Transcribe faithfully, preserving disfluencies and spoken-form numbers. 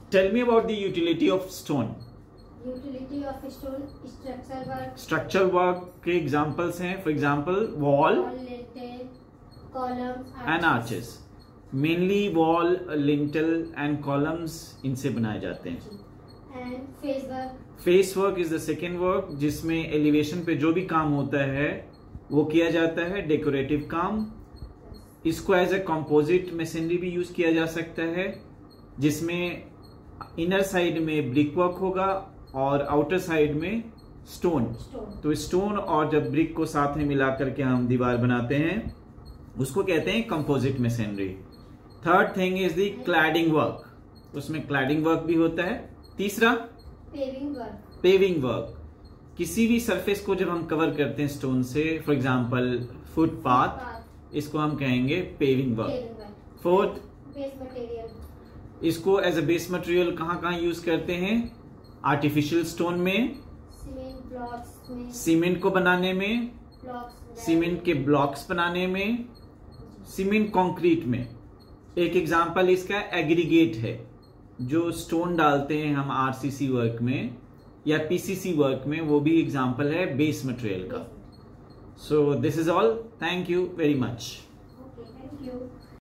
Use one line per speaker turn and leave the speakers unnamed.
Tell me about the utility of stone.
Utility of stone, structure work.
Structure work के examples हैं, for example wall and arches. Mainly wall, lintel and columns इनसे बनाए जाते हैं।
And face work.
Face work is the second work, जिसमें elevation पे जो भी काम होता है वो किया जाता है, डेकोरेटिव काम। इसको एज ए कंपोजिट मेसनरी भी यूज किया जा सकता है, जिसमें इनर साइड में ब्रिक वर्क होगा और आउटर साइड में स्टोन। तो स्टोन और जब ब्रिक को साथ में मिला करके हम दीवार बनाते हैं उसको कहते हैं composite masonry. Third thing is the cladding work, उसमें क्लैडिंग वर्क भी होता है। तीसरा
पेविंग वर्क।
पेविंग वर्क, किसी भी सरफेस को जब हम कवर करते हैं स्टोन से, फॉर एग्जांपल फुटपाथ, इसको हम कहेंगे paving work. Fourth,
base material,
इसको एज अ बेस मटेरियल कहाँ कहाँ यूज करते हैं? आर्टिफिशियल स्टोन में,
सीमेंट ब्लॉक्स में,
सीमेंट को बनाने में,
ब्लॉक्स,
सीमेंट के ब्लॉक्स बनाने में, सीमेंट कंक्रीट में। एक एग्जांपल इसका एग्रीगेट है, जो स्टोन डालते हैं हम आरसीसी वर्क में या पीसीसी वर्क में, वो भी एग्जांपल है बेस मटेरियल का। So this is all, thank you very much.
Okay, thank you.